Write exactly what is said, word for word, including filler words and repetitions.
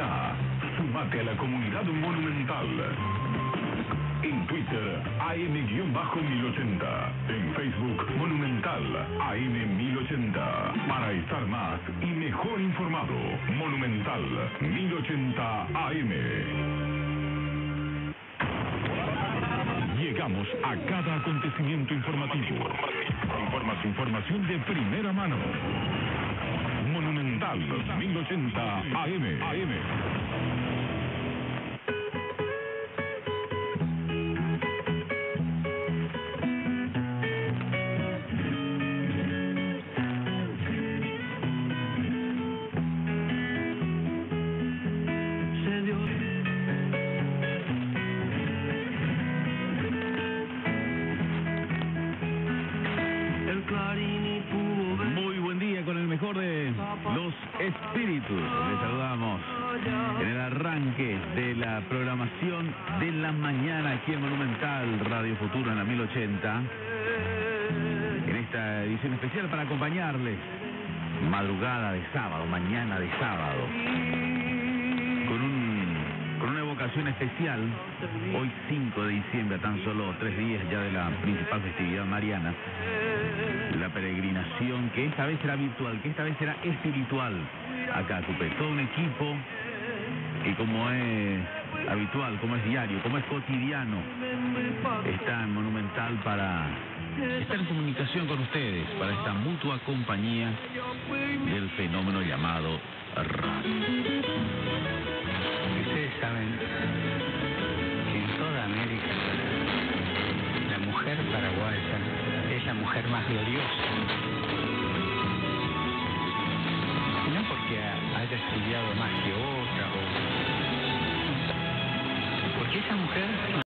ya. Sumate a la comunidad monumental. En Twitter, A M mil ochenta. En Facebook, Monumental, A M mil ochenta. Para estar más y mejor informado, Monumental mil ochenta A M. Llegamos a cada acontecimiento informativo. Informas información de primera mano. Monumental mil ochenta A M. A M. Muy buen día con el mejor de los espíritus. Les saludamos en el arranque de la programación de la mañana aquí en Monumental Radio Futuro en la mil ochenta. En esta edición especial para acompañarles madrugada de sábado, mañana de sábado, con un con una evocación especial. Hoy cinco de diciembre, tan solo tres días ya de la principal festividad mariana, la peregrinación que esta vez será virtual, que esta vez será espiritual. Acá ocupé todo un equipo y, como es habitual, como es diario, como es cotidiano, está en Monumental para estar en comunicación con ustedes, para esta mutua compañía del fenómeno llamado radio. Ustedes saben que en toda América la mujer paraguaya es la mujer más gloriosa.